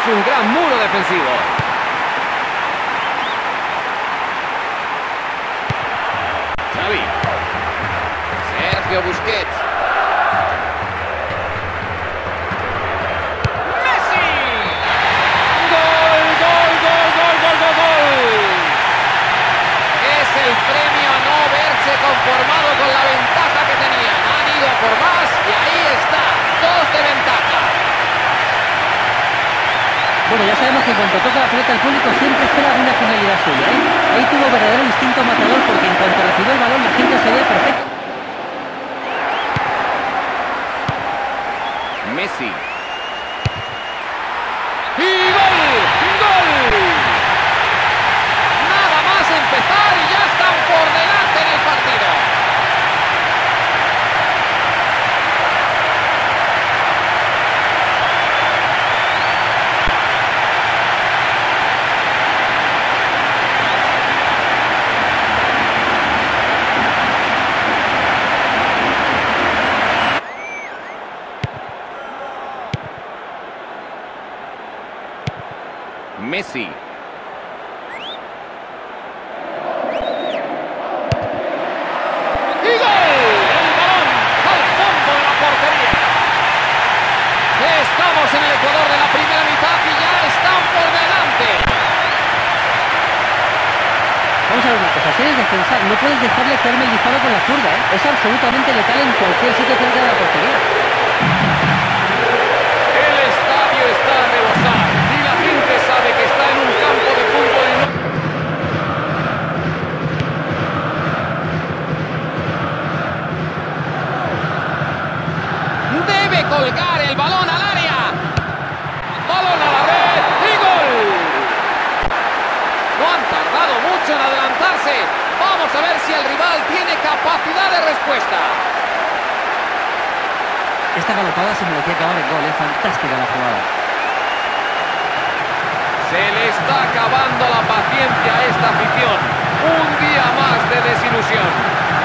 Es un gran muro defensivo. Xavi. Sergio Busquets. ¡Messi! ¡Gol, gol, gol, gol, gol, gol, gol! Es el premio a no verse conformado con la ventaja que tenían. Han ido a por más y ahí está. 2 de ventaja. Bueno, ya sabemos que en cuanto toca la pelota el público siempre espera alguna finalidad suya, ¿eh? Ahí tuvo verdadero instinto matador porque en cuanto recibió el balón la gente se veía perfecta. Messi. ¡Y gol! ¡Gol! Nada más empezar y ya están por delante en el partido. Messi. ¡Y gol! El balón al fondo de la portería. Estamos en el Ecuador de la primera mitad y ya están por delante. Vamos a ver una cosa, si eres defensa no puedes dejarle caerme el disparo con la zurda, ¿eh? Es absolutamente letal en cualquier sitio cerca de la portería. El estadio está a rebosar y la gente sabe que está en un campo de fútbol y no... Debe colgar el balón al área. Balón a la red y gol. No han tardado mucho en adelantarse. Vamos a ver si el rival tiene capacidad de respuesta. Esta galopada se merecía acabar en gol, ¿eh? Fantástica la jugada. Se le está acabando la paciencia a esta afición. Un día más de desilusión.